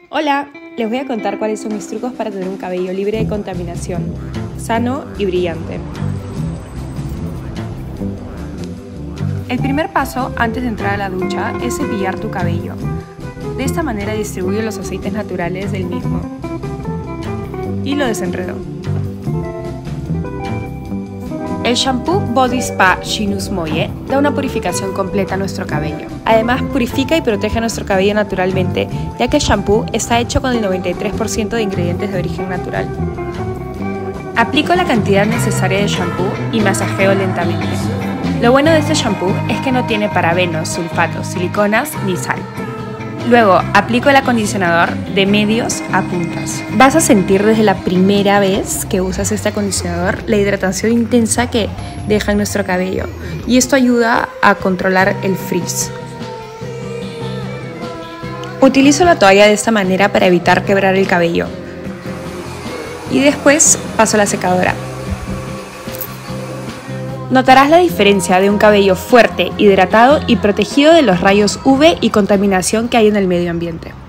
Hola, les voy a contar cuáles son mis trucos para tener un cabello libre de contaminación, sano y brillante. El primer paso antes de entrar a la ducha es cepillar tu cabello. De esta manera distribuye los aceites naturales del mismo y lo desenredo. El shampoo Body Spa Shinus Moye da una purificación completa a nuestro cabello. Además, purifica y protege nuestro cabello naturalmente, ya que el shampoo está hecho con el 93% de ingredientes de origen natural. Aplico la cantidad necesaria de shampoo y masajeo lentamente. Lo bueno de este shampoo es que no tiene parabenos, sulfatos, siliconas ni sal. Luego, aplico el acondicionador de medios a puntas. Vas a sentir desde la primera vez que usas este acondicionador la hidratación intensa que deja en nuestro cabello, y esto ayuda a controlar el frizz. Utilizo la toalla de esta manera para evitar quebrar el cabello. Y después paso a la secadora. Notarás la diferencia de un cabello fuerte, hidratado y protegido de los rayos UV y contaminación que hay en el medio ambiente.